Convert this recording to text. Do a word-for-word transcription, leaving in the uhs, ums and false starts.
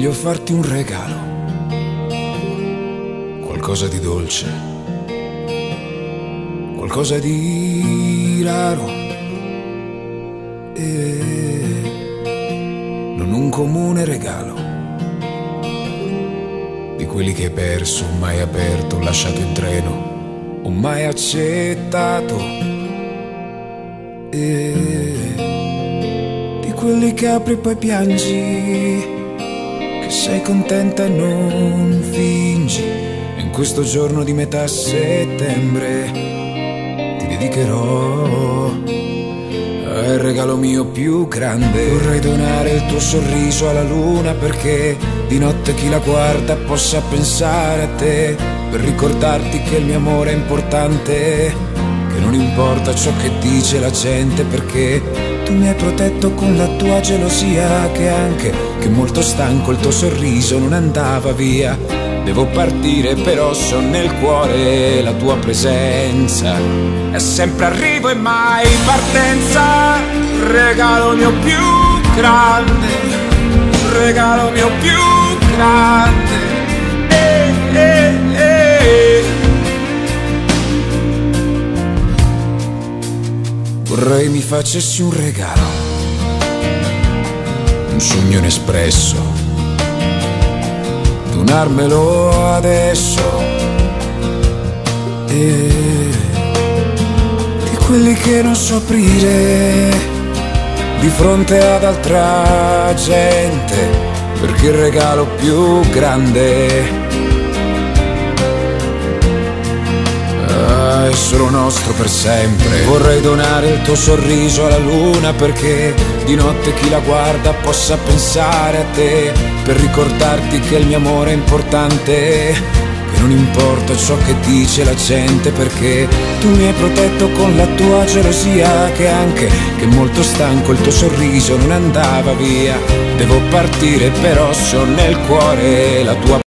Voglio farti un regalo, qualcosa di dolce, qualcosa di raro, e non un comune regalo, di quelli che hai perso, mai aperto, lasciato in treno, o mai accettato, e di quelli che apri e poi piangi, che sei contenta e non fingi. E in questo giorno di metà settembre ti dedicherò al regalo mio più grande. Vorrei donare il tuo sorriso alla luna, perché di notte chi la guarda possa pensare a te, per ricordarti che il mio amore è importante, che non importa ciò che dice la gente, perché tu mi hai protetto con la tua gelosia, che anche che molto stanco il tuo sorriso non andava via. Devo partire però so nel cuore la tua presenza, è sempre arrivo e mai partenza. Regalo mio più grande, regalo mio più grande, eh, eh, eh. Vorrei mi facessi un regalo, un sogno inespresso, donarmelo adesso, e di quelli che non so aprire di fronte ad altra gente, perché il regalo più grande è solo nostro per sempre. Vorrei donare il tuo sorriso alla luna, perché di notte chi la guarda possa pensare a te, per ricordarti che il mio amore è importante, che non importa ciò che dice la gente, perché tu mi hai protetto con la tua gelosia, che anche che molto stanco il tuo sorriso non andava via. Devo partire però so nel cuore la tua